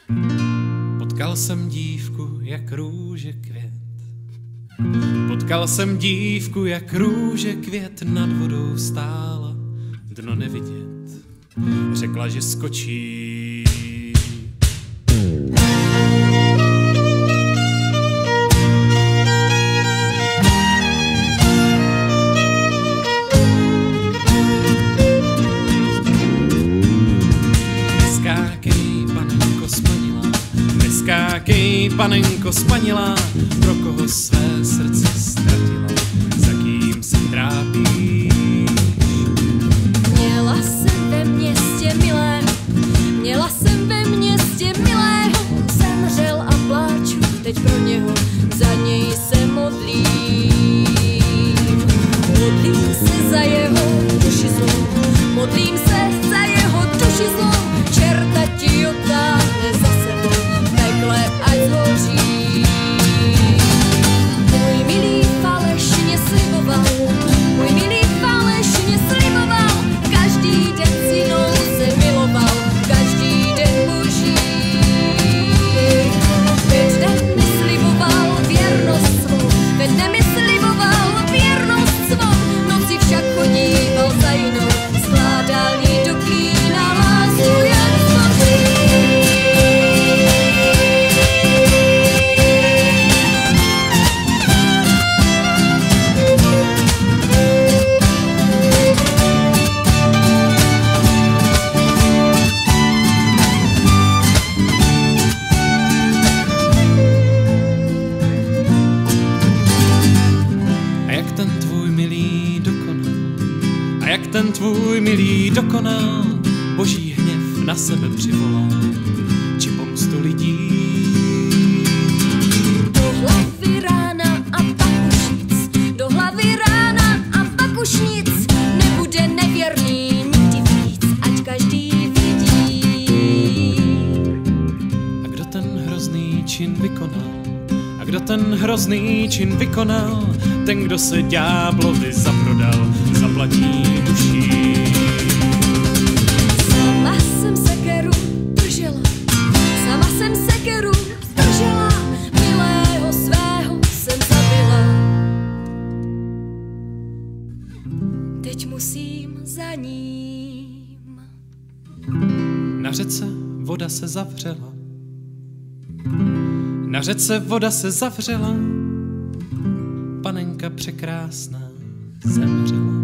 Potkal jsem dívku, jak růže květ. Potkal jsem dívku, jak růže květ, nad vodou stála, dno nevidět. Řekla, že skočí. Neskákej, panenko spanilá, pro koho své srdce ztratila, za kým se trápíš. Měla jsem ve městě milého, měla jsem ve městě milého, zemřel a pláču, teď pro něho, za něj se modlím. Modlím se za jeho duši zlou, modlím se za jeho duši zlou, čerta ti otáhne za sebou, pekle ať zhoří. Můj milý falešně sliboval, můj milý falešně sliboval, každý den s jinou se miloval, každý den boží. Ve dne mi sliboval věrnost svou, ve dne mi sliboval věrnost svou, noci však chodíval za jinou, skládal jí do klína lásku jak zlatý. Ten tvůj milý dokonal, boží hněv na sebe přivolal, či pomstu lidí. Do hlavy rána a pak už nic, do hlavy rána a pak už nic, nebude nevěrný nikdy víc, ať každý vidí. A kdo ten hrozný čin vykonal? A kdo ten hrozný čin vykonal? Ten, kdo se ďáblovi zaprodal, zaplatí duší. Sama jsem sekeru držela, sama jsem sekeru držela, milého svého jsem zabila. Teď musím za ním. Na řece voda se zavřela, na řece voda se zavřela, panenka překrásná zemřela.